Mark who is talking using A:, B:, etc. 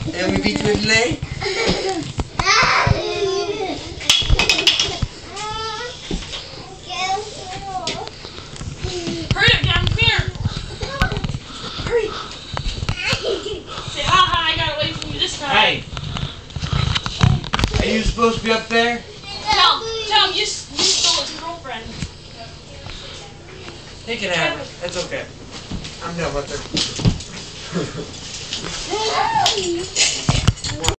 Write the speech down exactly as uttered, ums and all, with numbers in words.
A: And we beat you with delay?
B: Hurry up, down here! Hurry! Say, haha, I got away from you this time.
A: Hey! Are you supposed to be up there?
B: Tell, tell him you, you stole his girlfriend.
A: He can have it. That's okay. I'm done with her.